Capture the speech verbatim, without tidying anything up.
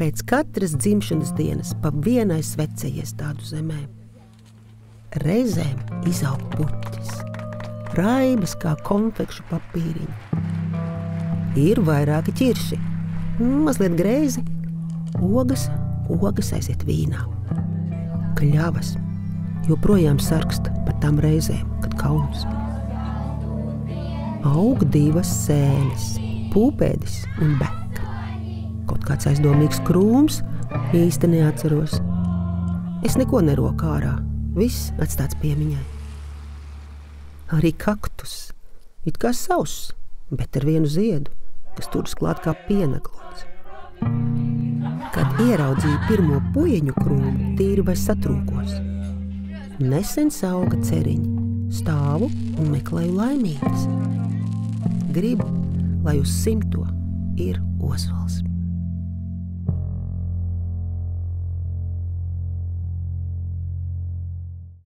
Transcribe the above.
Pēc katras dzimšanas dienas pa vienai svecei iestādu zemē. Reizēm izaug puķis, raibas kā konfekšu papīriņi. Ir vairāki ķirši, mazliet greizi, ogas, ogas aiziet vīnā. Kļavas joprojām sarksta par tām reizēm, kad kauns. Aug divas sēnes, pūpēdis un beka. Kaut kāds aizdomīgs krūms, īsti neatceros. Es neko neroku ārā, viss atstāts piemiņai. Arī kaktus, it kā sauss, bet ar vienu ziedu, kas turas klāt kā pienaglots. Kad ieraudzīju pirmo puiņu krūmu, tīri vai satrūkos. Nesen sauga ceriņi, stāvu un meklēju laimīgas. Gribu, lai uz simto ir Ozvols.